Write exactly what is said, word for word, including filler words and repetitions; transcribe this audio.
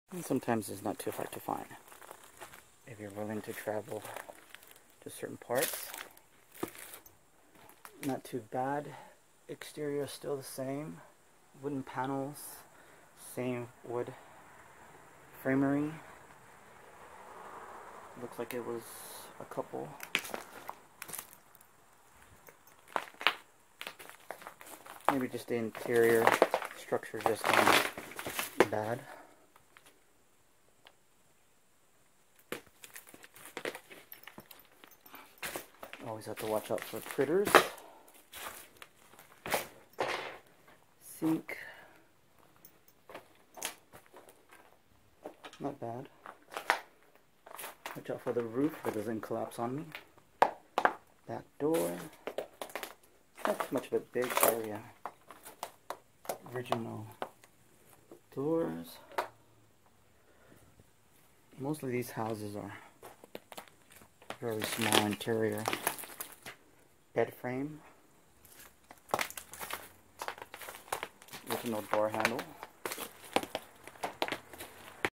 And sometimes it's not too hard to find if you're willing to travel to certain parts. Not too bad. Exterior is still the same. Wooden panels, same wood framery. Looks like it was a couple. Maybe just the interior structure just um, bad. Always have to watch out for critters. Sink. Not bad. Watch out for the roof so it doesn't collapse on me. Back door. Not much of a big area. Original doors. Most of these houses are very small interior. Bed frame. Original door handle.